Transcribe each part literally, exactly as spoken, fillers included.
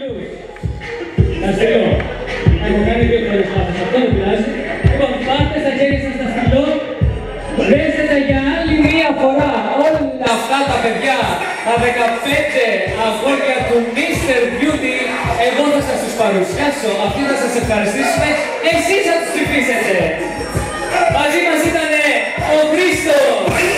φίλους. Τα στυλώ. Έχω κάνει δύο φορές πάθες, αυτό δεν πειράζει. Λοιπόν, πάρτε στα χέρια σας τα στυλώ. Δέστε τα για άλλη μία φορά. Όλα αυτά τα παιδιά, τα δεκαπέντε αγόρια του μίστερ Beauty, εγώ θα σας τους παρουσιάσω, αυτοί θα σας ευχαριστήσουμε, εσείς θα τους ψηφίσετε. Μαζί μας ήταν ο Χρήστος.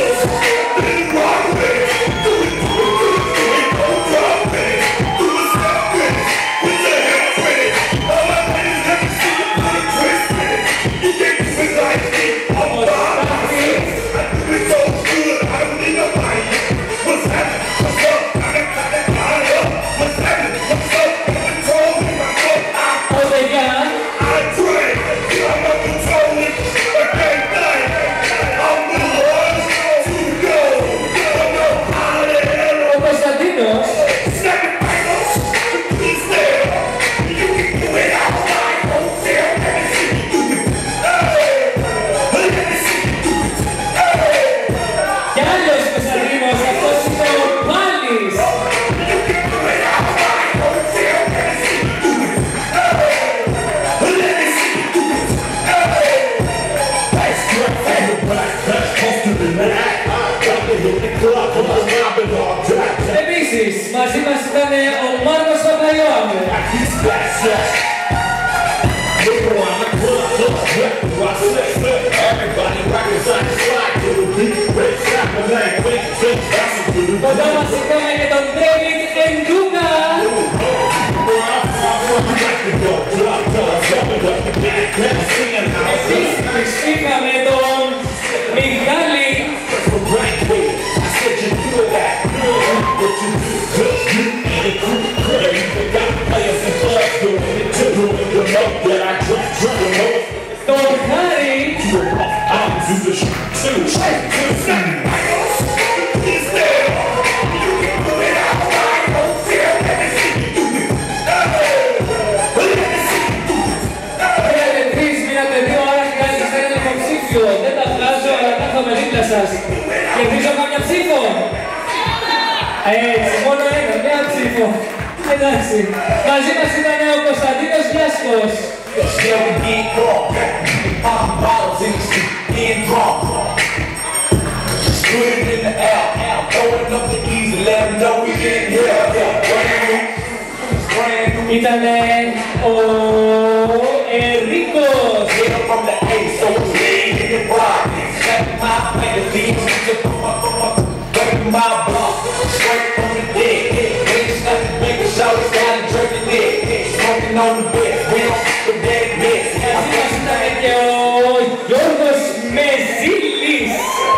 Επίσης, μαζί μας ήταν ο Μάρκος Παπαϊωάννου. Κοντά μας είχαμε και τον David Εντούκα. Επίσης, είχαμε τον Μιχάλη. Τον Χάρη. Μείνατε τρεις, μείνατε δύο, άρα χρειάζεστε ένα υποψήφιο. Δεν τα βγάζω, αλλά τα είχαμε δίπλα σας. Κερδίζω καμιά ψήφο. Έτσι, μόνο ένα, μία ψήφο. Εντάξει. Μαζί μας ήταν ο Κωνσταντίνος Γιάσκος. Ήτανε ο Ερίκος. Και ο Γιώργος Μεζίλης.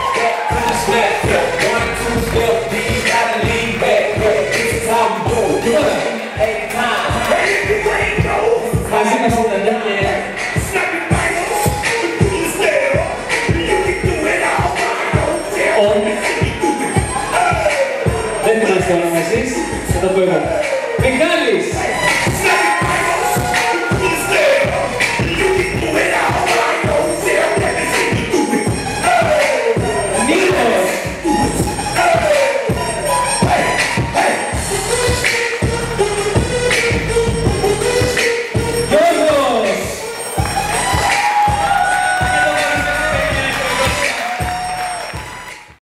Μαζί μας ήταν και... Δεν θυμάστε όνομα εσείς, θα το πω εγώ. Μιχάλης.